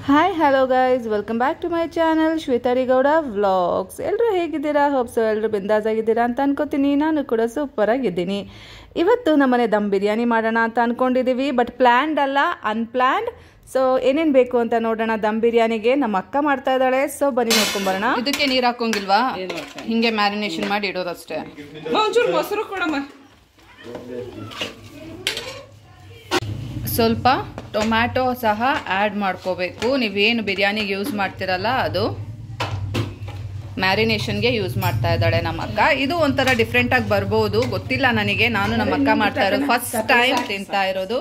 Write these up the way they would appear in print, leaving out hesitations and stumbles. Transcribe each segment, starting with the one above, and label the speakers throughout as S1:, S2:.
S1: Hi hello guys, welcome back to my channel Shwetari Gowda vlogs. ಎಲ್ಲರೂ ಹೇಗಿದ್ದೀರಾ? ಹೋಪ್ಸು ಎಲ್ಲರೂ ಬಿಂದಾಸ್ ಆಗಿದ್ದೀರಾ ಅಂತ ಅನ್ಕೋತೀನಿ. ನಾನು ಕೂಡ ಸೂಪರ್ ಆಗಿದ್ದೀನಿ. ಇವತ್ತು ನಮ್ಮನೆ ದಮ್ ಬಿರಿಯಾನಿ ಮಾಡೋಣ ಅಂತ ಅನ್ಕೊಂಡಿದ್ದೀವಿ. ಬಟ್ ಪ್ಲ್ಯಾನ್ಡ್ ಅಲ್ಲ, ಅನ್ಪ್ಲ್ಯಾನ್ಡ್. ಸೊ ಏನೇನು ಬೇಕು ಅಂತ ನೋಡೋಣ. ದಮ್ ಬಿರಿಯಾನಿಗೆ ನಮ್ಮ ಅಕ್ಕ ಮಾಡ್ತಾ ಇದ್ದಾಳೆ. ಸೊ ಬನ್ನಿ ನೋಡ್ಕೊಂಬರೋಣ. ಇದಕ್ಕೆ ನೀರು ಹಾಕೋಂಗಿಲ್ವಾ? ಹಿಂಗೆ ಮ್ಯಾರಿನೇಷನ್ ಮಾಡಿ ಇಡೋದಷ್ಟೇ.
S2: ಒಂಚೂರು ಮೊಸರು ಕೊಡಮ್ಮ.
S1: ಸ್ವಲ್ಪ ಟೊಮ್ಯಾಟೊ ಸಹ ಆ್ಯಡ್ ಮಾಡ್ಕೋಬೇಕು. ನೀವೇನು ಬಿರಿಯಾನಿಗೆ ಯೂಸ್ ಮಾಡ್ತಿರಲ್ಲ ಅದು ಮ್ಯಾರಿನೇಷನ್ಗೆ ಯೂಸ್ ಮಾಡ್ತಾ ಇದ್ದಾಳೆ ನಮ್ಮ ಅಕ್ಕ. ಇದು ಒಂಥರ ಡಿಫ್ರೆಂಟಾಗಿ ಬರ್ಬೋದು, ಗೊತ್ತಿಲ್ಲ ನನಗೆ. ನಾನು ನಮ್ಮ ಅಕ್ಕ ಮಾಡ್ತಾ ಇರೋದು ಫಸ್ಟ್ ಟೈಮ್ ತಿಂತಾ ಇರೋದು.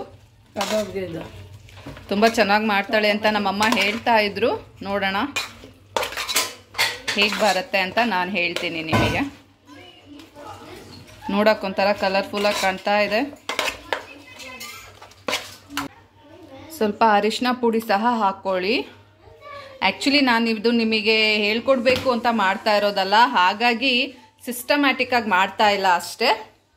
S1: ತುಂಬ ಚೆನ್ನಾಗಿ ಮಾಡ್ತಾಳೆ ಅಂತ ನಮ್ಮಮ್ಮ ಹೇಳ್ತಾ ಇದ್ರು. ನೋಡೋಣ ಹೇಗೆ ಬರುತ್ತೆ ಅಂತ ನಾನು ಹೇಳ್ತೀನಿ ನಿಮಗೆ. ನೋಡೋಕ್ಕೊಂಥರ ಕಲರ್ಫುಲ್ಲಾಗಿ ಕಾಣ್ತಾ ಇದೆ. ಸ್ವಲ್ಪ ಅರಿಶಿನ ಪುಡಿ ಸಹ ಹಾಕ್ಕೊಳ್ಳಿ. ಆ್ಯಕ್ಚುಲಿ ನಾನು ಇದು ನಿಮಗೆ ಹೇಳ್ಕೊಡ್ಬೇಕು ಅಂತ ಮಾಡ್ತಾ ಇರೋದಲ್ಲ, ಹಾಗಾಗಿ ಸಿಸ್ಟಮ್ಯಾಟಿಕ್ಕಾಗಿ ಮಾಡ್ತಾ ಇಲ್ಲ ಅಷ್ಟೇ.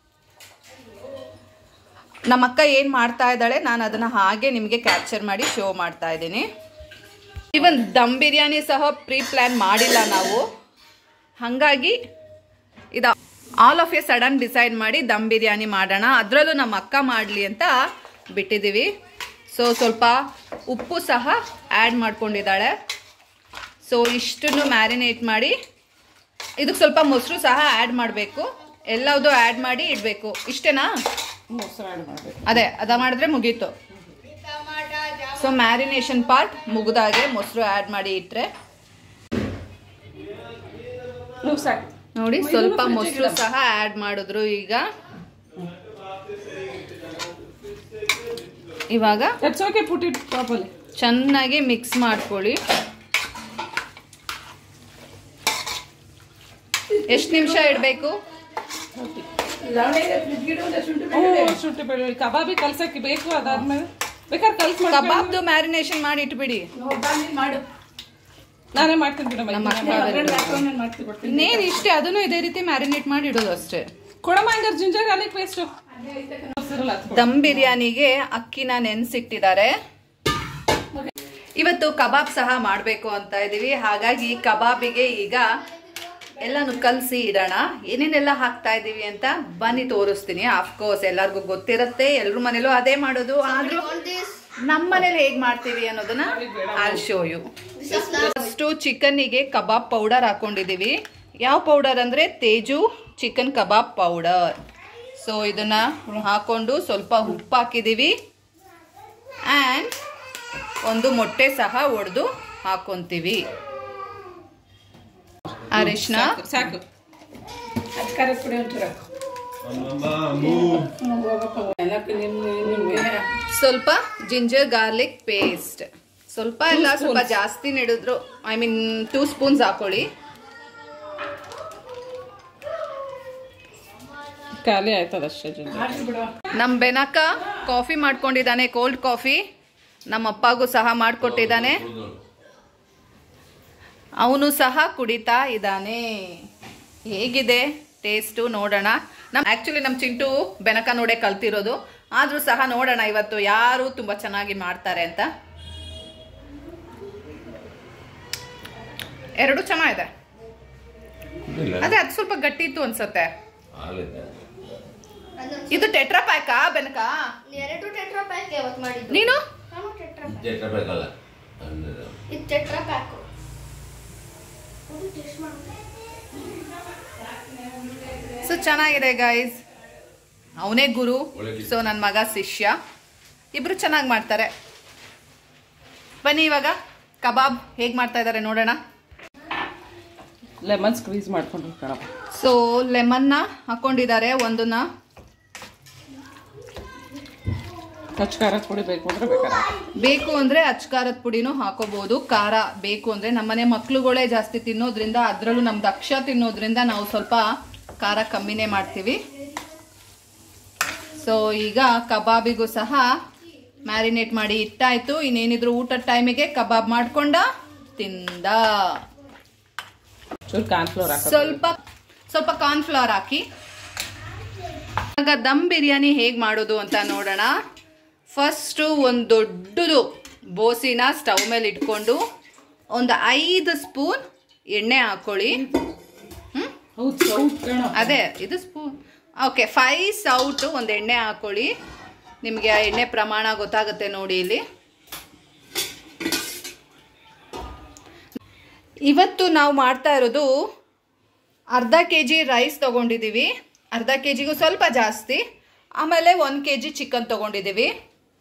S1: ನಮ್ಮ ಅಕ್ಕ ಏನು ಮಾಡ್ತಾ ಇದ್ದಾಳೆ ನಾನು ಅದನ್ನು ಹಾಗೆ ನಿಮಗೆ ಕ್ಯಾಪ್ಚರ್ ಮಾಡಿ ಶೋ ಮಾಡ್ತಾ ಇದ್ದೀನಿ. ಇವನ್ ದಮ್ ಬಿರಿಯಾನಿ ಸಹ ಪ್ರೀ ಪ್ಲ್ಯಾನ್ ಮಾಡಿಲ್ಲ ನಾವು, ಹಾಗಾಗಿ ಇದು all of a sudden decide ಮಾಡಿ ದಮ್ ಬಿರಿಯಾನಿ ಮಾಡೋಣ, ಅದರಲ್ಲೂ ನಮ್ಮ ಅಕ್ಕ ಮಾಡಲಿ ಅಂತ ಬಿಟ್ಟಿದ್ದೀವಿ. ಸೊ ಸ್ವಲ್ಪ ಉಪ್ಪು ಸಹ ಆ್ಯಡ್ ಮಾಡ್ಕೊಂಡಿದ್ದಾಳೆ. ಸೊ ಇಷ್ಟನ್ನು ಮ್ಯಾರಿನೇಟ್ ಮಾಡಿ ಇದಕ್ಕೆ ಸ್ವಲ್ಪ ಮೊಸರು ಸಹ ಆ್ಯಡ್ ಮಾಡಬೇಕು. ಎಲ್ಲವುದು ಆ್ಯಡ್ ಮಾಡಿ ಇಡಬೇಕು. ಇಷ್ಟೇನಾ?
S2: ಮೊಸರು ಆ್ಯಡ್ ಮಾಡಬೇಕು.
S1: ಅದ ಮಾಡಿದ್ರೆ ಮುಗೀತು. ಸೊ ಮ್ಯಾರಿನೇಷನ್ ಪಾರ್ಟ್ ಮುಗಿದಾಗೆ ಮೊಸರು ಆ್ಯಡ್ ಮಾಡಿ ಇಟ್ಟರೆ ನೋಡಿ. ಸ್ವಲ್ಪ ಮೊಸರು ಸಹ ಆ್ಯಡ್ ಮಾಡಿದ್ರು. ಈಗ ಇವಾಗ ಚೆನ್ನಾಗಿ ಮಿಕ್ಸ್ ಮಾಡ್ಕೊಳ್ಳಿ. ಎಷ್ಟು ನಿಮಿಷ ಇಡಬೇಕು?
S2: ಕಬಾಬಿ ಕಲ್ಸಕ್ಕೆ ಬೇಕು. ಅದಾದ್ಮೇಲೆ ಬೇಕಾದ್ರೆ
S1: ಕಬಾಬ್ದು ಮ್ಯಾರಿನೇಷನ್ ಮಾಡಿ ಇಟ್ಬಿಡಿ.
S2: ನಾನೇ ಮಾಡ್ತೀನಿ ಬಿಡಮ್ಮ.
S1: ಇನ್ನೇನು ಇಷ್ಟೇ, ಅದನ್ನು ಇದೇ ರೀತಿ ಮ್ಯಾರಿನೇಟ್ ಮಾಡಿ ಇಡೋದು ಅಷ್ಟೇ.
S2: ಕೊಡಮ್ಮ ಹಂಗಾರೆ ಜಿಂಜರ್ ಗಾರ್ಲಿಕ್ ಪೇಸ್ಟ್.
S1: ದಮ್ ಬಿರಿಯಾನಿಗೆ ಅಕ್ಕಿನ ನೆನೆಸಿಟ್ಟಿದ್ದಾರೆ. ಇವತ್ತು ಕಬಾಬ್ ಸಹ ಮಾಡಬೇಕು ಅಂತ ಇದೀವಿ. ಹಾಗಾಗಿ ಕಬಾಬಿಗೆ ಈಗ ಎಲ್ಲಾನು ಕಲಸಿ ಇಡೋಣ. ಏನೇನೆಲ್ಲ ಹಾಕ್ತಾ ಇದೀವಿ ಅಂತ ಬನ್ನಿ ತೋರಿಸ್ತೀನಿ. ಆಫ್ಕೋರ್ಸ್ ಎಲ್ಲರಿಗೂ ಗೊತ್ತಿರುತ್ತೆ, ಎಲ್ರ ಮನೇಲೂ ಅದೇ ಮಾಡೋದು. ಆದ್ರೂ ನಮ್ಮ ಮನೇಲಿ ಹೇಗೆ ಮಾಡ್ತೀವಿ ಅನ್ನೋದನ್ನ ಐಲ್ ಶೋ ಯು. ಫಸ್ಟು ಚಿಕನ್ನಿಗೆ ಕಬಾಬ್ ಪೌಡರ್ ಹಾಕೊಂಡಿದೀವಿ. ಯಾವ ಪೌಡರ್ ಅಂದರೆ Teju chicken kebab powder. So ಇದನ್ನ ಹಾಕೊಂಡು ಸ್ವಲ್ಪ ಉಪ್ಪು ಹಾಕಿದ್ದೀವಿ. ಆ್ಯಂಡ್ ಒಂದು ಮೊಟ್ಟೆ ಸಹ ಒಡೆದು ಹಾಕೊಂತೀವಿ. ಅರಿಶಿನ
S2: ಸಾಕು.
S1: ಸ್ವಲ್ಪ ಜಿಂಜರ್ ಗಾರ್ಲಿಕ್ ಪೇಸ್ಟ್. ಸ್ವಲ್ಪ ಎಲ್ಲ ಸ್ವಲ್ಪ ಜಾಸ್ತಿ ಹಿಡಿದ್ರು, ಐ ಮೀನ್ 2 ಸ್ಪೂನ್ಸ್ ಹಾಕೊಳ್ಳಿ.
S2: ಖಾಲಿ ಆಯ್ತದಷ್ಟೇ.
S1: ನಮ್ಮ ಬೆನಕ ಕಾಫಿ ಮಾಡ್ಕೊಂಡಿದ್ದಾನೆ, ಕೋಲ್ಡ್ ಕಾಫಿ. ನಮ್ಮ ಅಪ್ಪಗೂ ಸಹ ಮಾಡಿಕೊಟ್ಟಿದ್ದಾನೆ, ಅವನು ಸಹ ಕುಡಿತಾ ಇದ್ದಾನೆ. ಹೇಗಿದೆ ಟೇಸ್ಟು ನೋಡೋಣ. ಆ್ಯಕ್ಚುಲಿ ನಮ್ಮ ಚಿಂಟು ಬೆನಕ ನೋಡೇ ಕಲ್ತಿರೋದು. ಆದರೂ ಸಹ ನೋಡೋಣ ಇವತ್ತು ಯಾರು ತುಂಬ ಚೆನ್ನಾಗಿ ಮಾಡ್ತಾರೆ ಅಂತ. ಎರಡು ಚೆನ್ನಾಗಿದೆ. ಅದೇ ಅದು ಸ್ವಲ್ಪ ಗಟ್ಟಿ ಇತ್ತು ಅನ್ಸುತ್ತೆ. ಇದು ಟೆಟ್ರಾ ಪ್ಯಾಕಾ ಬೆನಕ? ನೀನು ಸೊ ಚೆನ್ನಾಗಿದೆ ಗೈಸ್. ಅವನೇ ಗುರು, ಸೊ ನನ್ನ ಮಗ ಶಿಷ್ಯ. ಇಬ್ರು ಚೆನ್ನಾಗಿ ಮಾಡ್ತಾರೆ. ಬನ್ನಿ ಇವಾಗ ಕಬಾಬ್ ಹೇಗೆ ಮಾಡ್ತಾ ಇದ್ದಾರೆ ನೋಡೋಣ.
S2: ಲೆಮನ್ ಸ್ಕ್ವೀಸ್ ಮಾಡ್ಕೊಂಡು ಕಣಪ್ಪ.
S1: ಸೊ ಲೆಮನ್ನ ಹಾಕೊಂಡಿದ್ದಾರೆ ಒಂದನ್ನ.
S2: ಅಚ್ಕಾರದ ಪುಡಿ ಬೇಕು ಅಂದ್ರೆ
S1: ಬೇಕು ಅಂದರೆ ಅಚ್ಕಾರದ ಪುಡಿನೂ ಹಾಕೋಬಹುದು. ಖಾರ ಬೇಕು ಅಂದರೆ ನಮ್ಮನೆ ಮಕ್ಳುಗಳೇ ಜಾಸ್ತಿ ತಿನ್ನೋದ್ರಿಂದ, ಅದರಲ್ಲೂ ನಮ್ಮ ದಕ್ಷ ತಿನ್ನೋದ್ರಿಂದ ನಾವು ಸ್ವಲ್ಪ ಖಾರ ಕಮ್ಮಿನೇ ಮಾಡ್ತೀವಿ. ಸೊ ಈಗ ಕಬಾಬಿಗೂ ಸಹ ಮ್ಯಾರಿನೇಟ್ ಮಾಡಿ ಇಟ್ಟಾಯ್ತು. ಇನ್ನೇನಿದ್ರು ಊಟದ ಟೈಮಿಗೆ ಕಬಾಬ್ ಮಾಡ್ಕೊಂಡ ತಿಂದ. ಸ್ವಲ್ಪ ಕಾರ್ನ್ಫ್ಲವರ್ ಹಾಕಿ. ಇವಾಗ ದಮ್ ಬಿರಿಯಾನಿ ಹೇಗೆ ಮಾಡೋದು ಅಂತ ನೋಡೋಣ. ಫಸ್ಟು ಒಂದು ದೊಡ್ಡದು ಬೋಸಿನ ಸ್ಟವ್ ಮೇಲೆ ಇಟ್ಕೊಂಡು ಒಂದು 5 ಸ್ಪೂನ್ ಎಣ್ಣೆ ಹಾಕೊಳ್ಳಿ. ಅದೇ ಇದು ಸ್ಪೂನ್. ಓಕೆ, 5 ಸೌಟು ಒಂದು ಎಣ್ಣೆ ಹಾಕೊಳ್ಳಿ. ನಿಮಗೆ ಆ ಎಣ್ಣೆ ಪ್ರಮಾಣ ಗೊತ್ತಾಗುತ್ತೆ ನೋಡಿ ಇಲ್ಲಿ. ಇವತ್ತು ನಾವು ಮಾಡ್ತಾ ಇರೋದು ಅರ್ಧ kg ರೈಸ್ ತೊಗೊಂಡಿದ್ದೀವಿ, ಅರ್ಧ kgಗೂ ಸ್ವಲ್ಪ ಜಾಸ್ತಿ. ಆಮೇಲೆ 1 kg ಚಿಕನ್ ತೊಗೊಂಡಿದ್ದೀವಿ.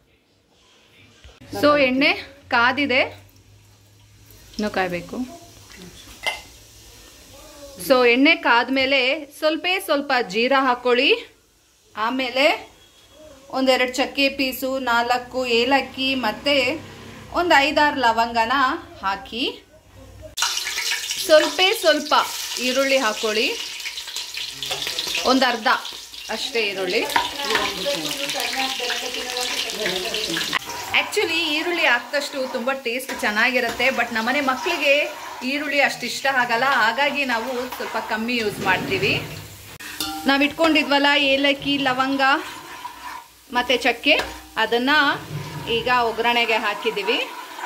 S1: ಸೊ ಎಣ್ಣೆ ಕಾದಿದೆ, ಇನ್ನೂ ಕಾಯಬೇಕು. ಸೊ ಎಣ್ಣೆ ಕಾದ್ಮೇಲೆ ಸ್ವಲ್ಪ ಜೀರಾ ಹಾಕೊಳ್ಳಿ. ಆಮೇಲೆ 1-2 ಚಕ್ಕೆ ಪೀಸು, 4 ಏಲಕ್ಕಿ ಮತ್ತು ಒಂದು 5-6 ಲವಂಗನ ಹಾಕಿ ಸ್ವಲ್ಪ ಈರುಳ್ಳಿ ಹಾಕೊಳ್ಳಿ. ಒಂದು ಅರ್ಧ ಅಷ್ಟೇ ಈರುಳ್ಳಿ. ಆ್ಯಕ್ಚುಲಿ ಈರುಳ್ಳಿ ಹಾಕಿದಷ್ಟು ತುಂಬ ಟೇಸ್ಟ್ ಚೆನ್ನಾಗಿರುತ್ತೆ. ಬಟ್ ನಮ್ಮನೆ ಮಕ್ಕಳಿಗೆ ಈರುಳ್ಳಿ ಅಷ್ಟು ಇಷ್ಟ ಆಗಲ್ಲ, ಹಾಗಾಗಿ ನಾವು ಸ್ವಲ್ಪ ಕಮ್ಮಿ ಯೂಸ್ ಮಾಡ್ತೀವಿ. ನಾವು ಇಟ್ಕೊಂಡಿದ್ವಲ್ಲ ಏಲಕ್ಕಿ, ಲವಂಗ ಮತ್ತು ಚಕ್ಕೆ, ಅದನ್ನು ಈಗ ಒಗ್ಗರಣೆಗೆ ಹಾಕಿದ್ದೀವಿ.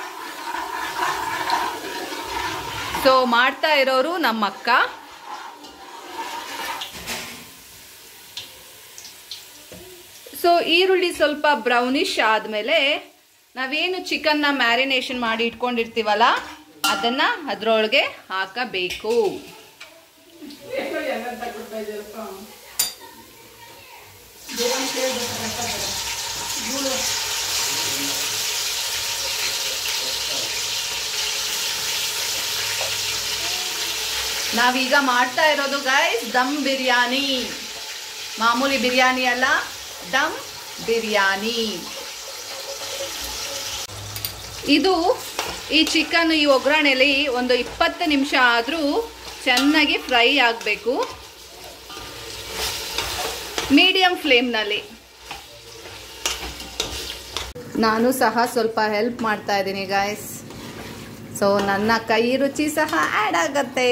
S1: ಸೊ ಮಾಡ್ತಾ ಇರೋರು ನಮ್ಮ ಅಕ್ಕ. ಸೊ ಈರುಳ್ಳಿ ಸ್ವಲ್ಪ ಬ್ರೌನಿಶ್ ಆದಮೇಲೆ ನಾವೇನು ಚಿಕನ್ನ ಮ್ಯಾರಿನೇಷನ್ ಮಾಡಿ ಇಟ್ಕೊಂಡಿರ್ತೀವಲ್ಲ ಅದನ್ನು ಅದರೊಳಗೆ ಹಾಕಬೇಕು. ನಾವೀಗ ಮಾಡ್ತಾ ಇರೋದು ಗೈಸ್ ದಮ್ ಬಿರಿಯಾನಿ, ಮಾಮೂಲಿ ಬಿರಿಯಾನಿ ಅಲ್ಲ, ದಮ್ ಬಿರಿಯಾನಿ. ಇದು ಈ ಚಿಕನ್ ಈ ಒಗ್ಗರಣೆಯಲ್ಲಿ ಒಂದು 20 ನಿಮಿಷ ಆದರೂ ಚೆನ್ನಾಗಿ ಫ್ರೈ ಆಗಬೇಕು, ಮೀಡಿಯಂ ಫ್ಲೇಮ್ನಲ್ಲಿ. ನಾನು ಸಹ ಸ್ವಲ್ಪ ಹೆಲ್ಪ್ ಮಾಡ್ತಾ ಇದ್ದೀನಿ ಗೈಸ್. ಸೊ ನನ್ನ ಕೈ ರುಚಿ ಸಹ ಆ್ಯಡ್ ಆಗತ್ತೆ.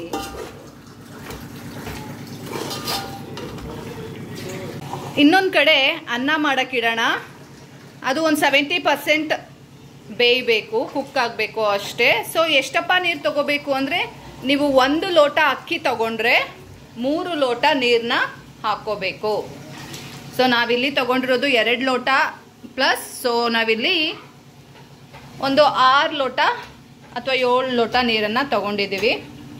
S1: ಇನ್ನೊಂದು ಕಡೆ ಅನ್ನ ಮಾಡೋಕ್ಕಿಡೋಣ. ಅದು ಒಂದು 70% ಬೇಯಬೇಕು, ಕುಕ್ ಆಗಬೇಕು ಅಷ್ಟೇ. ಸೊ ಎಷ್ಟಪ್ಪ ನೀರು ತಗೋಬೇಕು ಅಂದರೆ, ನೀವು 1 ಲೋಟ ಅಕ್ಕಿ ತಗೊಂಡ್ರೆ 3 ಲೋಟ ನೀರನ್ನ ಹಾಕ್ಕೋಬೇಕು. ಸೊ ನಾವಿಲ್ಲಿ ತಗೊಂಡಿರೋದು 2 ಲೋಟ ಪ್ಲಸ್. ಸೊ ನಾವಿಲ್ಲಿ ಒಂದು 6 ಲೋಟ ಅಥವಾ 7 ಲೋಟ ನೀರನ್ನು ತಗೊಂಡಿದ್ದೀವಿ.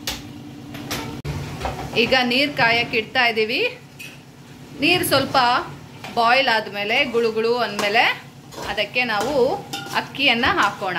S1: ಈಗ ನೀರು ಕಾಯಕ್ಕೆ ಇಡ್ತಾ ಇದ್ದೀವಿ. ನೀರು ಸ್ವಲ್ಪ ಬಾಯ್ಲ್ ಆದಮೇಲೆ ಗುಳುಗುಳು ಅಂದಮೇಲೆ ಅದಕ್ಕೆ ನಾವು ಅಕ್ಕಿಯನ್ನು ಹಾಕೋಣ.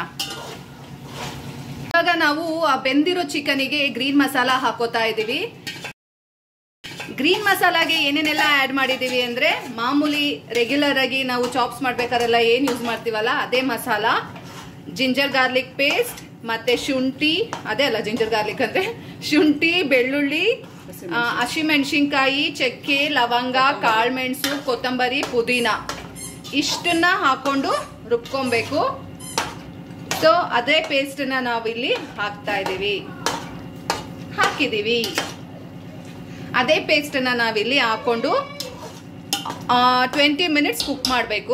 S1: ಇವಾಗ ನಾವು ಆ ಬೆಂದಿರೋ ಚಿಕನಿಗೆ ಗ್ರೀನ್ ಮಸಾಲ ಹಾಕೋತಾ ಇದ್ದೀವಿ. ಗ್ರೀನ್ ಮಸಾಲಾಗೆ ಏನೇನೆಲ್ಲ ಆ್ಯಡ್ ಮಾಡಿದ್ದೀವಿ ಅಂದರೆ, ಮಾಮೂಲಿ ರೆಗ್ಯುಲರ್ ಆಗಿ ನಾವು ಚಾಪ್ಸ್ ಮಾಡ್ಬೇಕಾರೆಲ್ಲ ಏನು ಯೂಸ್ ಮಾಡ್ತೀವಲ್ಲ ಅದೇ ಮಸಾಲ, ಜಿಂಜರ್ ಗಾರ್ಲಿಕ್ ಪೇಸ್ಟ್ ಮತ್ತು ಶುಂಠಿ, ಅದೇ ಅಲ್ಲ ಜಿಂಜರ್ ಗಾರ್ಲಿಕ್ ಅಂದರೆ ಶುಂಠಿ, ಬೆಳ್ಳುಳ್ಳಿ, ಹಸಿಮೆಣಸಿನ್ಕಾಯಿ, ಚಕ್ಕೆ, ಲವಂಗ, ಕಾಳುಮೆಣಸು, ಕೊತ್ತಂಬರಿ, ಪುದೀನ ಇಷ್ಟನ್ನ ಹಾಕೊಂಡು ರುಬ್ಕೊಬೇಕು. ಸೊ ಅದೇ ಪೇಸ್ಟನ್ನ ನಾವಿಲ್ಲಿ ಹಾಕಿದ್ದೀವಿ. ಅದೇ ಪೇಸ್ಟನ್ನ ನಾವಿಲ್ಲಿ ಹಾಕೊಂಡು 20 ಮಿನಿಟ್ಸ್ ಕುಕ್ ಮಾಡಬೇಕು.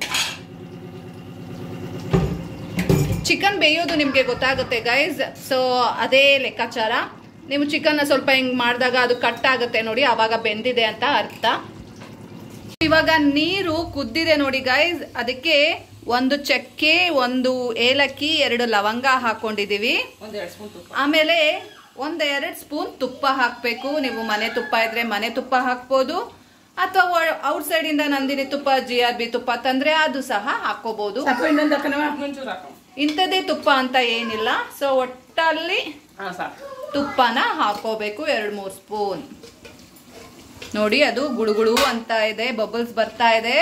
S1: ಚಿಕನ್ ಬೇಯೋದು ನಿಮಗೆ ಗೊತ್ತಾಗುತ್ತೆ ಗೈಸ್. ಸೊ ಅದೇ ಲೆಕ್ಕಾಚಾರ. ನೀವು ಚಿಕನ್ನ ಸ್ವಲ್ಪ ಹಿಂಗೆ ಮಾಡಿದಾಗ ಅದು ಕಟ್ ಆಗುತ್ತೆ ನೋಡಿ, ಆವಾಗ ಬೆಂದಿದೆ ಅಂತ ಅರ್ಥ. ಇವಾಗ ನೀರು ಕುದ್ದಿದೆ ನೋಡಿ ಗೈಸ್. ಅದಕ್ಕೆ 1 ಚಕ್ಕೆ, 1 ಏಲಕ್ಕಿ, 2 ಲವಂಗ ಹಾಕೊಂಡಿದ್ದೀವಿ. ಆಮೇಲೆ 1-2 ಸ್ಪೂನ್ ತುಪ್ಪ ಹಾಕಬೇಕು. ನೀವು ಮನೆ ತುಪ್ಪ ಇದ್ರೆ ಮನೆ ತುಪ್ಪ ಹಾಕ್ಬೋದು, ಅಥವಾ ಔಟ್ಸೈಡ್ ಇಂದ ನಂದಿನಿ ತುಪ್ಪ, GRB ತುಪ್ಪ ತಂದ್ರೆ ಅದು ಸಹ ಹಾಕೋಬಹುದು. ಇಂಥದ್ದೇ ತುಪ್ಪ ಅಂತ ಏನಿಲ್ಲ. ಸೊ ಒಟ್ಟಲ್ಲಿ ತುಪ್ಪನ ಹಾಕೋಬೇಕು 2-3 ಸ್ಪೂನ್. ನೋಡಿ ಅದು ಗುಳುಗುಳು ಅಂತ ಇದೆ, ಬಬಲ್ಸ್ ಬರ್ತಾ ಇದೆ.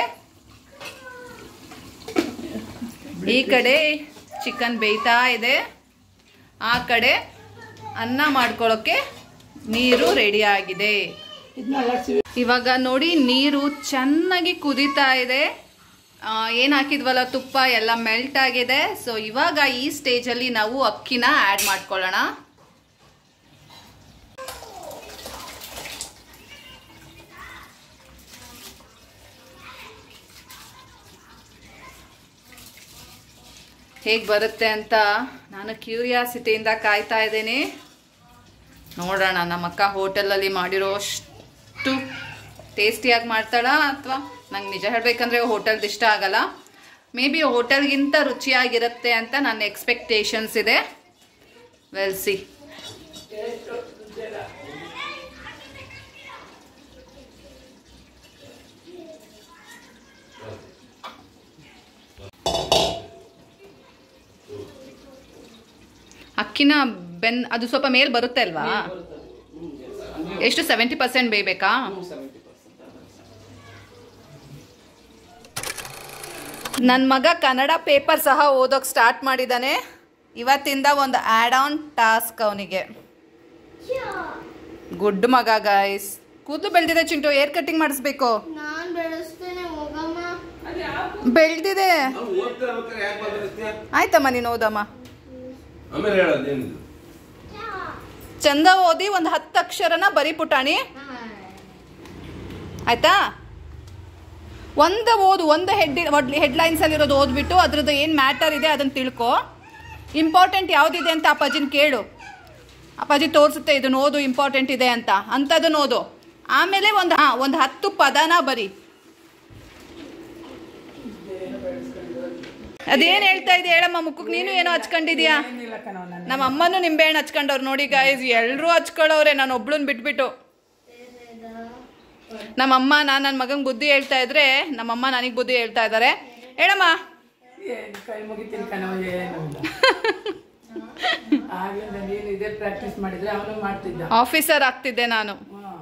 S1: ಈ ಕಡೆ ಚಿಕನ್ ಬೇಯ್ತಾ ಇದೆ, ಆ ಕಡೆ ಅನ್ನ ಮಾಡ್ಕೊಳ್ಳೋಕೆ ನೀರು ರೆಡಿ ಆಗಿದೆ. ಇವಾಗ ನೋಡಿ ನೀರು ಚೆನ್ನಾಗಿ ಕುದೀತಾ ಇದೆ. ಏನು ಹಾಕಿದ್ವಲ್ಲ ತುಪ್ಪ ಎಲ್ಲ ಮೆಲ್ಟ್ ಆಗಿದೆ. ಸೊ ಇವಾಗ ಈ ಸ್ಟೇಜಲ್ಲಿ ನಾವು ಅಕ್ಕಿನ ಆ್ಯಡ್ ಮಾಡ್ಕೊಳ್ಳೋಣ. ಹೇಗೆ ಬರುತ್ತೆ ಅಂತ ನಾನು ಕ್ಯೂರಿಯಾಸಿಟಿಯಿಂದ ಕಾಯ್ತಾ ಇದ್ದೀನಿ. ನೋಡೋಣ ನಮ್ಮ ಅಕ್ಕ ಹೋಟೆಲಲ್ಲಿ ಮಾಡಿರೋ ಅಷ್ಟು ಟೇಸ್ಟಿಯಾಗಿ ಮಾಡ್ತಾಳಾ ಅಥವಾ ನಂಗೆ ನಿಜ ಹೇಳಬೇಕಂದ್ರೆ ಹೋಟೆಲ್ದು ಇಷ್ಟ ಆಗಲ್ಲ. ಮೇ ಬಿ ಹೋಟೆಲ್ಗಿಂತ ರುಚಿಯಾಗಿರುತ್ತೆ ಅಂತ ನನ್ನ ಎಕ್ಸ್ಪೆಕ್ಟೇಷನ್ಸ್ ಇದೆ. We'll see. ಅಕ್ಕಿನ ಅದು ಸ್ವಲ್ಪ ಮೇಲ್ ಬರುತ್ತೆ ಅಲ್ವಾ? ಎಷ್ಟು 70% ಬೇಯಬೇಕಾ? ನನ್ನ ಮಗ ಕನ್ನಡ ಪೇಪರ್ ಸಹ ಓದೋಕೆ ಸ್ಟಾರ್ಟ್ ಮಾಡಿದ್ದಾನೆ. ಇವತ್ತಿಂದ ಒಂದು ಆ್ಯಡ್ ಆನ್ ಟಾಸ್ಕ್ ಅವನಿಗೆ. ಗುಡ್ ಮಗ ಗೈಸ್. ಕೂದಲು ಬೆಳೆದಿದೆ ಚಿಂಟು, ಏರ್ ಕಟ್ಟಿಂಗ್ ಮಾಡಿಸ್ಬೇಕು. ಬೆಳೆದಿದೆ. ಆಯ್ತಮ್ಮ ನೀನು ಓದಮ್ಮ. ಚಂದ ಓದಿ ಒಂದು 10 ಅಕ್ಷರನ ಬರೀ ಪುಟಾಣಿ, ಆಯ್ತಾ? ಒಂದು ಹೆಡ್ಲೈನ್ಸ್ ಅಲ್ಲಿ ಇರೋದು ಓದ್ಬಿಟ್ಟು ಅದ್ರದ್ದು ಏನು ಮ್ಯಾಟರ್ ಇದೆ ಅದನ್ನ ತಿಳ್ಕೊ. ಇಂಪಾರ್ಟೆಂಟ್ ಯಾವುದಿದೆ ಅಂತ ಅಪ್ಪಾಜಿನ ಕೇಳು. ಅಪ್ಪಾಜಿ ತೋರಿಸುತ್ತೆ ಇದನ್ನ ಓದು, ಇಂಪಾರ್ಟೆಂಟ್ ಇದೆ ಅಂತ ಅಂಥದನ್ನ ಓದು. ಆಮೇಲೆ ಒಂದು 10 ಪದನ ಬರಿ. ಅದೇನು ಹೇಳ್ತಾ ಇದೆ ಹೇಳಮ್ಮ ಮುಖಕ್ಕೆ. ನೀನು ಏನೋ ಹಚ್ಕೊಂಡಿದ್ಯಾ? ನಮ್ಮ ಅಮ್ಮನೂ ನಿಂಬೆಹಣ್ಣು ಹಚ್ಕೊಂಡವ್ರು ನೋಡಿ ಗಾಯ್ಸ್. ಎಲ್ಲರೂ ಹಚ್ಕೊಳ್ಳೋರೆ, ನಾನು ಒಬ್ಳನ್ನ ಬಿಟ್ಬಿಟ್ಟು. ನಮ್ಮಮ್ಮ ನಾನು ನನ್ನ ಮಗಂಗೆ ಬುದ್ಧಿ ಹೇಳ್ತಾ ಇದ್ರೆ ನಮ್ಮಮ್ಮ ನನಗೆ ಬುದ್ಧಿ ಹೇಳ್ತಾ ಇದ್ದಾರೆ. ಹೇಳಮ್ಮ. ಆಫೀಸರ್ ಆಗ್ತಿದ್ದೆ ನಾನು.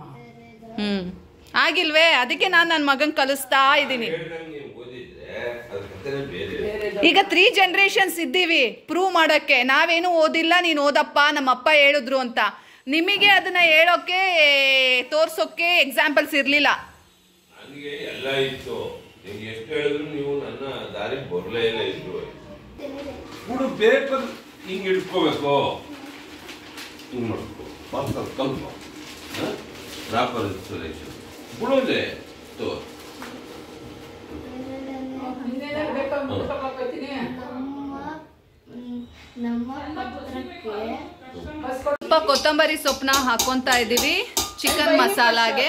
S1: ಆಗಿಲ್ವೇ? ಅದಕ್ಕೆ ನಾನು ನನ್ನ ಮಗನ್ ಕಲಿಸ್ತಾ ಇದ್ದೀನಿ. ಈಗ 3 ಜನರೇಷನ್ಸ್ ಇದ್ದೀವಿ ಪ್ರೂವ್ ಮಾಡೋಕ್ಕೆ. ನಾವೇನು ಓದಿಲ್ಲ, ನೀನು ಓದಪ್ಪ ನಮ್ಮಪ್ಪ ಹೇಳಿದ್ರು ಅಂತ. ನಿಮಗೆ ಅದನ್ನ ಹೇಳೋಕೆ ತೋರ್ಸೋಕೆ ಎಕ್ಸಾಂಪಲ್ಸ್ ಇರಲಿಲ್ಲ. ಸ್ವಲ್ಪ ಕೊತ್ತಂಬರಿ ಸೊಪ್ಪನ್ನ ಹಾಕೊಂತಾ ಇದ್ದೀವಿ ಚಿಕನ್ ಮಸಾಲಾಗೆ.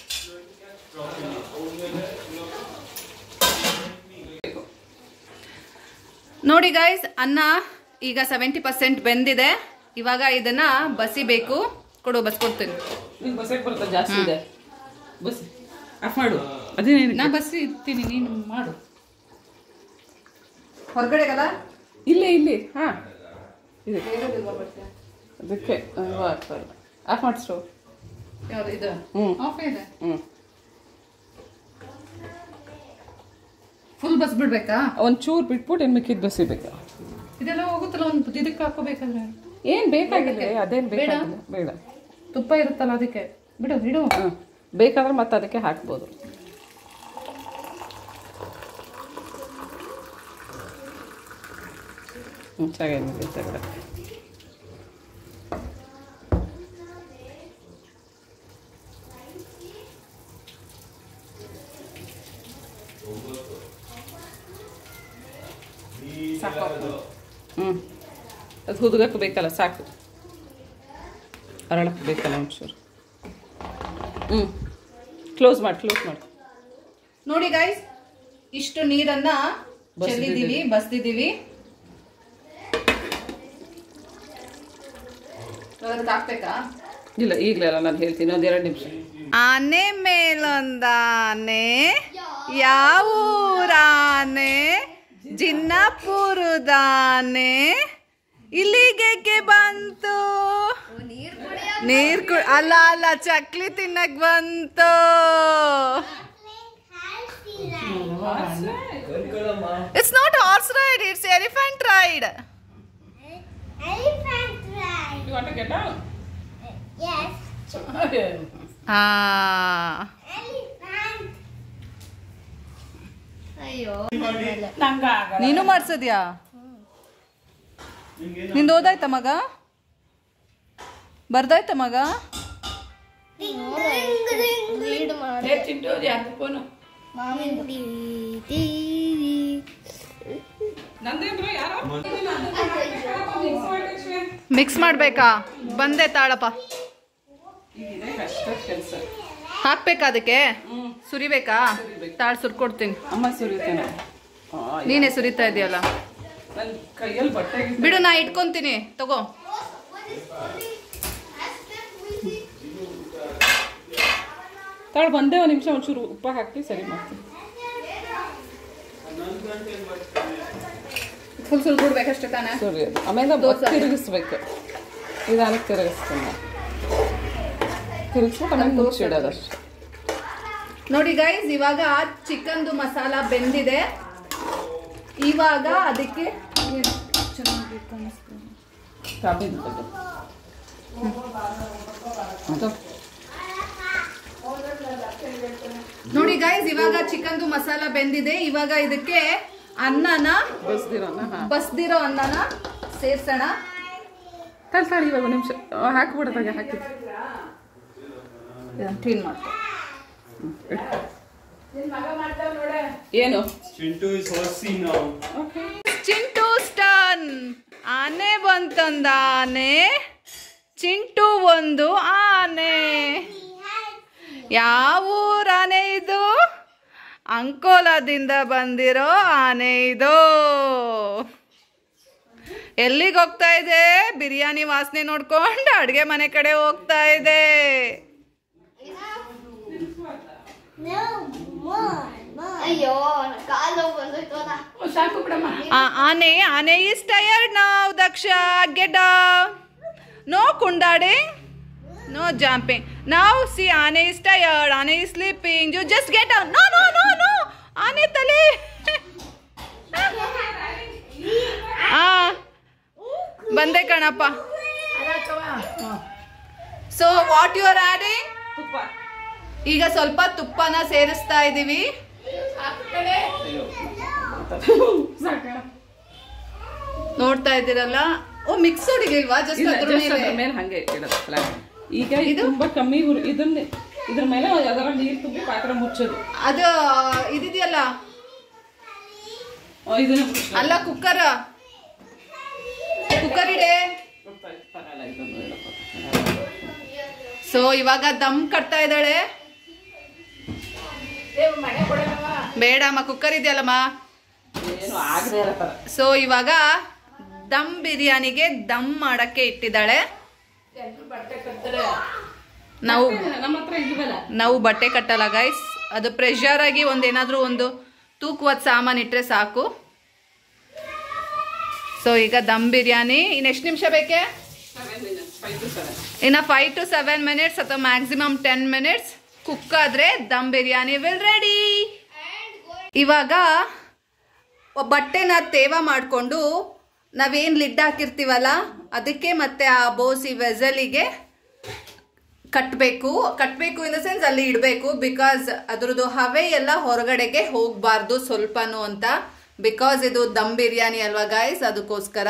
S1: ನೋಡಿ ಗೈಸ್, ಅನ್ನ ಈಗ 70% ಬೆಂದಿದೆ. ಇವಾಗ ಇದನ್ನ ಬಸಿಬೇಕು. ಕೊಡು, ಬಸ್ಕೊಡ್ತೀನಿ.
S2: ಜಾಸ್ತಿ ಇದೆ, ಬಸಿ ಆಫ್ ಮಾಡು. ಅದೇ ನಾ ಬಸಿ ಇರ್ತೀನಿ, ನೀನು ಮಾಡು.
S1: ಹೊರಗಡೆ ಕದ
S2: ಇಲ್ಲಿ ಹಾ ಇದೆ ಅದಕ್ಕೆ ಆಗ್ತಾ ಇಲ್ಲ. ಆಫ್ ಮಾಡಿ ಸ್ಟವ್.
S1: ಯಾವುದು ಇದು? ಆಫ್ ಇದೆ. ಫುಲ್ ಬಸ್ ಬಿಡ್ಬೇಕಾ?
S2: ಒಂಚೂರು ಬಿಟ್ಬಿಟ್ಟು ಏನು ಮಿಕ್ಕಿದ್ದು ಬಸಿಬೇಕಾ?
S1: ಇದೆಲ್ಲ ಹೋಗುತ್ತಲ್ಲ ಒಂದು ಇದಕ್ಕೆ ಹಾಕೋಬೇಕಂದ್ರೆ
S2: ಏನು ಬೇಕಾಗಿಲ್ಲ. ಅದೇನು ಬೇಕಾಗಿಲ್ಲ, ಬೇಡ.
S1: ತುಪ್ಪ ಇರುತ್ತಲ್ಲ ಅದಕ್ಕೆ ಬಿಡು.
S2: ಬೇಕಾದ್ರೆ ಮತ್ತೆ ಅದಕ್ಕೆ ಹಾಕ್ಬೋದು. ಚೆನ್ನಾಗಿದೆ ತೆಗೆದ. ಅದು ಹುದುಗಕ್ಕೆ ಬೇಕಲ್ಲ, ಸಾಕು. ಅರಳಕ್ಕೆ ಬೇಕಲ್ಲ ಒಂಚೂರು. ಕ್ಲೋಸ್ ಮಾಡಿ.
S1: ನೋಡಿ ಗೈಸ್, ಇಷ್ಟು ನೀರನ್ನ ಚೆಲ್ಲಿದೀವಿ, ಬಸ್ದಿದ್ದೀವಿ. ಹಾಕ್ಬೇಕಾ?
S2: ಇಲ್ಲ, ಈಗಲೇ ಅಲ್ಲ, ನಾನು ಹೇಳ್ತೀನಿ. ಒಂದು 2 ನಿಮಿಷ.
S1: ಆನೆ ಮೇಲೊಂದಾನೆ, ಯಾವೂರಾನೆ, ಜಿನ್ನಪುರದಾನೆ, ಇಲ್ಲಿಗೆ ಬಂತು. ನೀರ್ ಅಲ್ಲ ಚಕ್ಲಿ ತಿನ್ನಕ್ ಬಂತು. It's not horse ride, it's elephant ride.
S3: Elephant ride.
S2: You want to get down?
S3: Yes. Elephant. ಅಯ್ಯೋ,
S1: ನೀನು ಮಾಡ್ಸದ್ಯಾ? ನಿಂದು ಓದಾಯ್ತ ಮಗ? ಬರ್ದಾಯ್ತ ಮಗ?
S3: ರೀಡ್ ಮಾಡಿ.
S2: ನಂದೇನ್ರು ಯಾರೋ
S1: ಮಿಕ್ಸ್ ಮಾಡ್ಬೇಕಾ? ಬಂದೆ ತಾಳಪ್ಪ.
S2: ಇದೆ ಕಷ್ಟ ಕೆಲಸ.
S1: ಹಾಕ್ಬೇಕಾ ಅದಕ್ಕೆ? ಸುರಿಬೇಕಾ? ತಾಳು ಸುರ್ಕೊಡ್ತೀನಿ.
S2: ಅಮ್ಮ ಸುರಿತಾನೆ.
S1: ನೀನೇ ಸುರಿತಾ ಇದೆಯಲ್ಲ.
S2: ನನ್ನ ಕೈಯಲ್ಲಿ ಬಟ್ಟೆ
S1: ಬಿಡು, ನಾ ಇಟ್ಕೊಂತೀನಿ, ತಗೋ.
S2: ತಾಳು ಬಂದೆ ಒಂದು ನಿಮಿಷ ಒಂಚೂರು ಉಪ್ಪ ಹಾಕಿ ಸರಿ ಮಾಡ್ತೀನಿ.
S1: ಫುಲ್ ಸುರ್ಬಿಡ್ಬೇಕಷ್ಟೇ ತಾನೇ?
S2: ಸರಿ ಆಮೇಲೆ ತಿರುಗಿಸ್ಬೇಕು. ನಿಧಾನಕ್ಕೆ ತಿರುಗಿಸ್ತೀನಿ. ತಿರುಗಿಸ್ಬಿಟ್ಟು ಆಮೇಲೆ ಮುಚ್ಚಿಡೋದಷ್ಟೇ.
S1: ನೋಡಿ ಗೈಸ್, ಇವಾಗ ಚಿಕನ್ದು ಮಸಾಲ ಬೆಂದಿದೆ. ಇವಾಗ ಅದಕ್ಕೆ ನೋಡಿ ಗೈಸ್, ಇವಾಗ ಚಿಕನ್ದು ಮಸಾಲ ಬೆಂದಿದೆ. ಇವಾಗ ಇದಕ್ಕೆ ಅನ್ನನ ಬಸ್ದಿರೋ ಅನ್ನನ ಸೇರ್ಸೋಣ.
S2: ತಳ್ಳಿ ಇವಾಗ ನಿಮಿಷ ಹಾಕ್ಬಿಡೋದಾಗ ಹಾಕಿ
S1: ಕ್ಲೀನ್ ಮಾಡ್ಕೊ.
S2: ಏನು
S4: Chintu is horsey now.
S1: Chintu ಸ್ಟನ್. ಆನೆ ಬಂತಂದ ಆನೆ. ಚಿಂಟು ಒಂದು ಆನೆ. ಯಾವ ಊರ ಆನೆ ಇದು? ಅಂಕೋಲಾದಿಂದ ಬಂದಿರೋ ಆನೆ ಇದು. ಎಲ್ಲಿಗೆ ಹೋಗ್ತಾ ಇದೆ? ಬಿರಿಯಾನಿ ವಾಸನೆ ನೋಡ್ಕೊಂಡು ಅಡುಗೆ ಮನೆ ಕಡೆ ಹೋಗ್ತಾ ಇದೆ.
S3: ಅಯ್ಯೋ ಕಾಲು ಬಂದೋಯ್ತಲ್ಲ.
S1: ಆನೆ is tired now, Daksha. Get down. No kundading. No jumping. Now see, Ane is tired. Ane is sleeping. You just get down. No. Ane tale. Bande kanappa. So what you are adding?
S2: ತುಪ್ಪ.
S1: ಈಗ ಸ್ವಲ್ಪ ತುಪ್ಪನ ಸೇರಿಸ್ತಾ ಇದೀವಿ. ನೋಡ್ತಾ ಇದ್ದೀರಲ್ಲ. ಓ, mix ಹೊಡಿಲಿಲ್ವಾ? Just ಅದ್ರ
S2: ಮೇಲೆ ಹಂಗೆ ಇಡೋದು ಫ್ಲಾಟ್. ಈಗ ಇದು ತುಂಬಾ ಕಮ್ಮಿ ಇದ್ರ ಮೇಲೆ ಅದರ ನೀರು ತುಂಬಿ ಪಾತ್ರ ಮುಚ್ಚೋದು.
S1: ಅದು ಇದಿದೆಯಲ್ಲ,
S2: ಇದನ್ನ
S1: ಅಲ್ಲ ಕುಕ್ಕರ್ ಇಡೆ. ಸೊ ಇವಾಗ ದಮ್ ಕಟ್ತಾ ಇದ್ದಾಳೆ. ಬೇಡಮ್ಮ, ಕುಕ್ಕರ್ ಇದೆಯಲ್ಲಮ್ಮ. ಸೊ ಇವಾಗ ದಮ್ ಬಿರಿಯಾನಿಗೆ ದಮ್ ಮಾಡಕ್ಕೆ ಇಟ್ಟಿದ್ದಾಳೆ. ನಾವು ಬಟ್ಟೆ ಕಟ್ಟಲ್ಲ ಗೈಸ್. ಅದು ಪ್ರೆಷರ್ ಆಗಿ ಒಂದೇನಾದ್ರೂ ಒಂದು ತೂಕವಾದ ಸಾಮಾನು ಇಟ್ರೆ ಸಾಕು. ಸೊ ಈಗ ದಮ್ ಬಿರಿಯಾನಿ ಇನ್ನು ಎಷ್ಟು ನಿಮಿಷ ಬೇಕೆ? ಇನ್ನು 5 to 7 minutes ಅಥವಾ ಮ್ಯಾಕ್ಸಿಮಮ್ 10 minutes ಕುಕ್ ಆದ್ರೆ ದಮ್ ಬಿರಿಯಾನಿ ವಿಲ್ ರೆಡಿ. ಇವಾಗ ಬಟ್ಟೆನ ತೇವ ಮಾಡಿಕೊಂಡು ನಾವೇನು ಲಿಡ್ ಹಾಕಿರ್ತೀವಲ್ಲ ಅದಕ್ಕೆ ಮತ್ತೆ ಆ ಬೋಸಿ ವೆಸಲಿಗೆ ಕಟ್ಟಬೇಕು ಇನ್ ದ ಸೆನ್ಸ್ ಅಲ್ಲಿ ಇಡಬೇಕು. ಬಿಕಾಸ್ ಅದ್ರದ್ದು ಹವೆ ಎಲ್ಲ ಹೊರಗಡೆಗೆ ಹೋಗಬಾರ್ದು ಸ್ವಲ್ಪನೂ ಅಂತ. ಬಿಕಾಸ್ ಇದು ದಮ್ ಬಿರಿಯಾನಿ ಅಲ್ವಾ ಗೈಸ್, ಅದಕ್ಕೋಸ್ಕರ.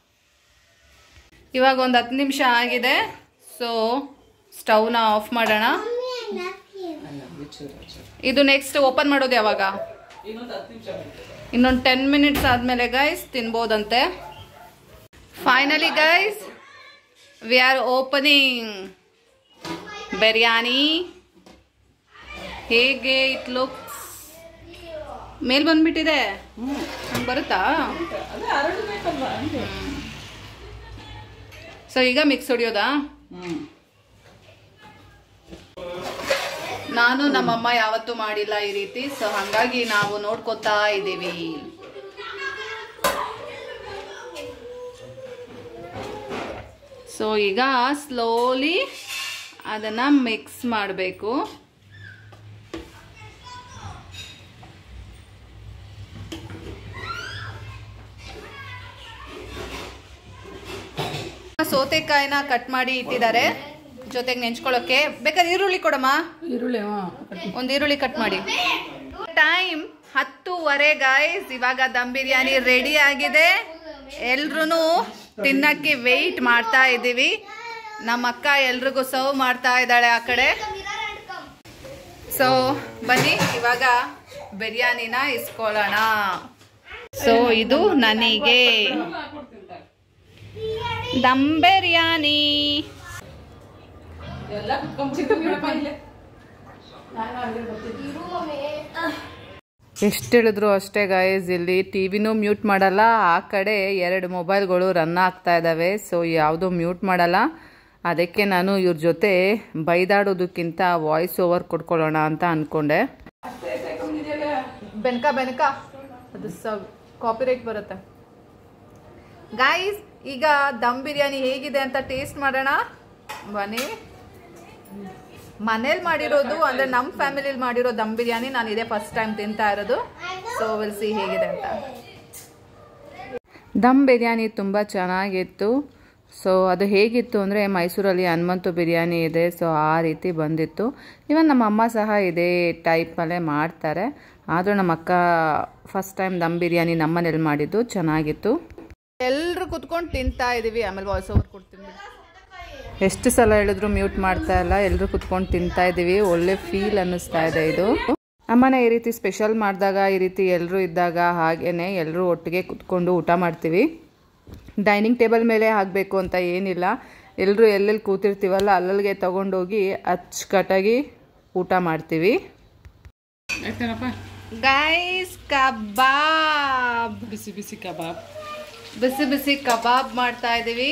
S1: ಇವಾಗ ಒಂದು 10 ನಿಮಿಷ ಆಗಿದೆ. ಸೊ ಸ್ಟವ್ನ ಆಫ್ ಮಾಡೋಣ. ಇದು ನೆಕ್ಸ್ಟ್ ಓಪನ್ ಮಾಡೋದು ಯಾವಾಗ? ಇನ್ನೊಂದು 10 minutes ಆದಮೇಲೆ ಗೈಸ್ ತಿನ್ಬೋದಂತೆ. Finally guys, we are opening biryani. ಹೇಗೆ ಇಟ್ ಲುಕ್ಸ್? ಮೇಲ್ ಬಂದ್ಬಿಟ್ಟಿದೆ. ಹಂಗೆ ಬರುತ್ತಾ? ಸೊ ಈಗ ಮಿಕ್ಸ್ ಹೊಡಿಯೋದಾ? ನಾನು ನಮ್ಮಮ್ಮ ಯಾವತ್ತೂ ಮಾಡಿಲ್ಲ ಈ ರೀತಿ. ಸೊ ಹಾಗಾಗಿ ನಾವು ನೋಡ್ಕೋತಾ ಇದ್ದೀವಿ. ಸೊ ಈಗ ಸ್ಲೋಲಿ ಅದನ್ನ ಮಿಕ್ಸ್ ಮಾಡಬೇಕು. ಸೌತೆಕಾಯಿನ ಕಟ್ ಮಾಡಿ ಇಟ್ಟಿದ್ದಾರೆ ಜೊತೆಗೆ ನೆಂಚ್ಕೊಳ್ಳೋಕೆ. ಬೇಕಾದ್ರೆ ಈರುಳ್ಳಿ ಕೊಡಮ್ಮ. ಒಂದು ಈರುಳ್ಳಿ ಕಟ್ ಮಾಡಿ. Time 10:15 guys. ಇವಾಗ ದಮ್ ಬಿರಿಯಾನಿ ರೆಡಿ ಆಗಿದೆ. ಎಲ್ರೂ ತಿನ್ನಕ್ಕೆ ವೆಯ್ಟ್ ಮಾಡ್ತಾ ಇದ್ದೀವಿ. ನಮ್ಮ ಅಕ್ಕ ಎಲ್ರಿಗೂ ಸರ್ವ್ ಮಾಡ್ತಾ ಇದ್ದಾಳೆ ಆ ಕಡೆ. ಸೊ ಬನ್ನಿ ಇವಾಗ ಬಿರಿಯಾನಿನ ಇಸ್ಕೊಳ್ಳೋಣ. ಸೊ ಇದು ನನಗೆ ದಮ್ ಬಿರಿಯಾನಿ.
S2: ಎಲ್ಲ ಕುತ್ಕೊಂಡ್ಬಿಟ್ಟಿದ್ದೀರಪ್ಪ ಇಲ್ಲೇ.
S1: ಎಷ್ಟು ಹೇಳಿದ್ರು ಅಷ್ಟೇ ಗಾಯ್ಸ್, ಇಲ್ಲಿ ಟಿವಿನೂ ಮ್ಯೂಟ್ ಮಾಡಲ್ಲ, ಆ ಕಡೆ 2 ಮೊಬೈಲ್ಗಳು ರನ್ ಆಗ್ತಾ ಇದ್ದಾವೆ. ಸೊ ಯಾವುದೂ ಮ್ಯೂಟ್ ಮಾಡಲ್ಲ. ಅದಕ್ಕೆ ನಾನು ಇವ್ರ ಜೊತೆ ಬೈದಾಡೋದಕ್ಕಿಂತ ವಾಯ್ಸ್ ಓವರ್ ಕೊಡ್ಕೊಳ್ಳೋಣ ಅಂತ ಅಂದ್ಕೊಂಡೆ. ಬೆನಕ ಅದು ಕಾಪಿರೈಟ್ ಬರುತ್ತೆ. ಗಾಯ್ಸ್ ಈಗ ದಮ್ ಬಿರಿಯಾನಿ ಹೇಗಿದೆ ಅಂತ ಟೇಸ್ಟ್ ಮಾಡೋಣ ಬನ್ನಿ. ಮನೇಲಿ ಮಾಡಿರೋದು ಅಂದರೆ ನಮ್ಮ ಫ್ಯಾಮಿಲಿಲಿ ಮಾಡಿರೋ ದಮ್ ಬಿರಿಯಾನಿ ನಾನು ಇದೇ ಫಸ್ಟ್ ಟೈಮ್ ತಿಂತಾ ಇರೋದು. ಸೊ ವಿಲ್ ಸಿ ಹೇಗಿದೆ ಅಂತ. ದಮ್ ಬಿರಿಯಾನಿ ತುಂಬ ಚೆನ್ನಾಗಿತ್ತು. ಸೊ ಅದು ಹೇಗಿತ್ತು ಅಂದರೆ ಮೈಸೂರಲ್ಲಿ ಹನುಮಂತು ಬಿರಿಯಾನಿ ಇದೆ, ಸೊ ಆ ರೀತಿ ಬಂದಿತ್ತು. ಇವನ್ ನಮ್ಮ ಅಮ್ಮ ಸಹ ಇದೇ ಟೈಪಲ್ಲೇ ಮಾಡ್ತಾರೆ. ಆದರೂ ನಮ್ಮ ಅಕ್ಕ ಫಸ್ಟ್ ಟೈಮ್ ದಮ್ ಬಿರಿಯಾನಿ ನಮ್ಮನೇಲಿ ಮಾಡಿದ್ದು ಚೆನ್ನಾಗಿತ್ತು. ಎಲ್ಲರೂ ಕುತ್ಕೊಂಡು ತಿಂತಾ ಇದ್ದೀವಿ. ಆಮೇಲೆ ವಾಯ್ಸ್ ಓವರ್ ಕೊಡ್ತೀನಿ. ಎಷ್ಟು ಸಲ ಹೇಳಿದ್ರು ಮ್ಯೂಟ್ ಮಾಡ್ತಾ ಇಲ್ಲ. ಎಲ್ಲರೂ ಕುತ್ಕೊಂಡು ತಿಂತಾ ಇದ್ದೀವಿ. ಒಳ್ಳೆ ಫೀಲ್ ಅನ್ನಿಸ್ತಾ ಇದೆ ಇದು. ನಮ್ಮನೆ ಈ ರೀತಿ ಸ್ಪೆಷಲ್ ಮಾಡಿದಾಗ, ಈ ರೀತಿ ಎಲ್ಲರೂ ಇದ್ದಾಗ ಹಾಗೇ ಎಲ್ಲರೂ ಒಟ್ಟಿಗೆ ಕುತ್ಕೊಂಡು ಊಟ ಮಾಡ್ತೀವಿ. ಡೈನಿಂಗ್ ಟೇಬಲ್ ಮೇಲೆ ಆಗಬೇಕು ಅಂತ ಏನಿಲ್ಲ. ಎಲ್ಲರೂ ಎಲ್ಲೆಲ್ಲಿ ಕೂತಿರ್ತೀವಲ್ಲ ಅಲ್ಲಲ್ಲಿಗೆ ತೊಗೊಂಡೋಗಿ ಅಚ್ಚುಕಟ್ಟಾಗಿ ಊಟ ಮಾಡ್ತೀವಿ.
S2: ಆಯ್ತೇನಪ್ಪ?
S1: ಗೈಸ್ ಕಬಾಬ್,
S2: ಬಿಸಿ ಬಿಸಿ ಕಬಾಬ್,
S1: ಬಿಸಿ ಬಿಸಿ ಕಬಾಬ್ ಮಾಡ್ತಾ ಇದ್ದೀವಿ.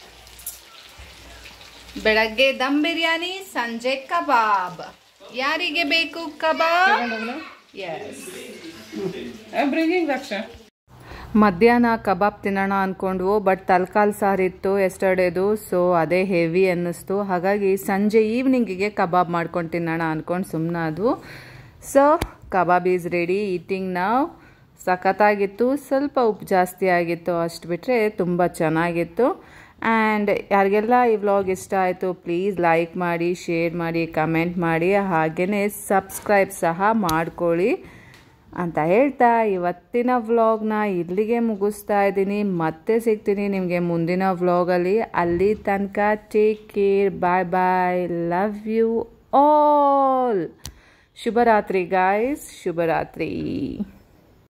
S1: ಬೆಳಗ್ಗೆ ದಮ್ ಬಿರಿಯಾನಿ, ಸಂಜೆ ಕಬಾಬ್. ಯಾರಿಗೆ ಬೇಕು ಕಬಾಬ್? ಎಸ್.
S2: ಬ್ರಿಂಗಿಂಗ್ ರಕ್ಷ.
S1: ಮಧ್ಯಾಹ್ನ ಕಬಾಬ್ ತಿನ್ನೋಣ ಅಂದ್ಕೊಂಡ್ವು, ಬಟ್ ತಲ್ಕಾಲ್ ಸಾರಿತ್ತು ಎಸ್ಟರ್ಡೇದು. ಸೊ ಅದೇ ಹೆವಿ ಅನ್ನಿಸ್ತು. ಹಾಗಾಗಿ ಸಂಜೆ ಈವ್ನಿಂಗಿಗೆ ಕಬಾಬ್ ಮಾಡ್ಕೊಂಡು ತಿನ್ನೋಣ ಅಂದ್ಕೊಂಡು ಸುಮ್ಮನಾದ್ವು. So kebab is ready, eating ನಾವು. ಸಖತ್ತಾಗಿತ್ತು. ಸ್ವಲ್ಪ ಉಪ್ಪು ಜಾಸ್ತಿ ಆಗಿತ್ತು, ಅಷ್ಟು ಬಿಟ್ಟರೆ ತುಂಬ ಚೆನ್ನಾಗಿತ್ತು. ಆ್ಯಂಡ್ ಯಾರಿಗೆಲ್ಲ ಈ ವ್ಲಾಗ್ ಇಷ್ಟ ಆಯಿತು ಪ್ಲೀಸ್ ಲೈಕ್ ಮಾಡಿ, ಶೇರ್ ಮಾಡಿ, ಕಮೆಂಟ್ ಮಾಡಿ, ಹಾಗೆಯೇ ಸಬ್ಸ್ಕ್ರೈಬ್ ಸಹ ಮಾಡ್ಕೊಳ್ಳಿ ಅಂತ ಹೇಳ್ತಾ ಇವತ್ತಿನ ವ್ಲಾಗ್ನ ಇಲ್ಲಿಗೆ ಮುಗಿಸ್ತಾ ಇದ್ದೀನಿ. ಮತ್ತೆ ಸಿಗ್ತೀನಿ ನಿಮಗೆ ಮುಂದಿನ ವ್ಲಾಗಲ್ಲಿ. ಅಲ್ಲಿ ತನಕ take care, bye bye, love you all. ಶುಭರಾತ್ರಿ ಗಾಯ್ಸ್, ಶುಭರಾತ್ರಿ.